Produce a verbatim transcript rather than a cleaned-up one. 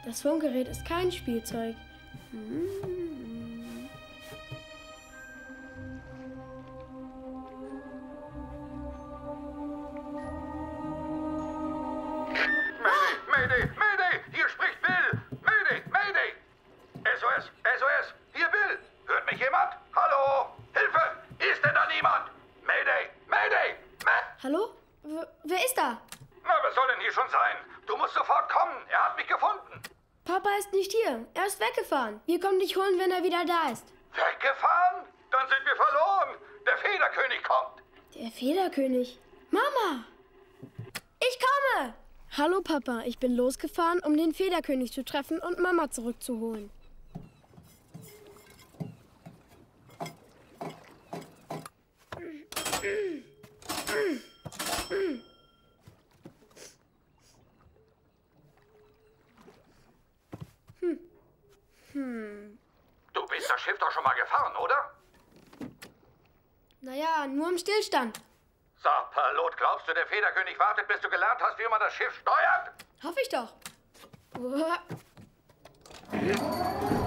Das Funkgerät ist kein Spielzeug. Hm. Mayday, Mayday, hier spricht Bill. Mayday, Mayday. S O S, S O S, hier Bill. Hört mich jemand? Hallo? Hilfe, ist denn da niemand? Mayday, Mayday, May Hallo? W wer ist da? Na, wer soll denn hier schon sein? Du musst sofort kommen, er hat mich gefunden. Papa ist nicht hier. Er ist weggefahren. Wir kommen dich holen, wenn er wieder da ist. Weggefahren? Dann sind wir verloren. Der Federkönig kommt. Der Federkönig? Mama! Ich komme! Hallo Papa, ich bin losgefahren, um den Federkönig zu treffen und Mama zurückzuholen. Hm. Hm. Du bist das Schiff doch schon mal gefahren, oder? Naja, nur im Stillstand. Sag, Pilot, glaubst du, der Federkönig wartet, bis du gelernt hast, wie man das Schiff steuert? Hoffe ich doch.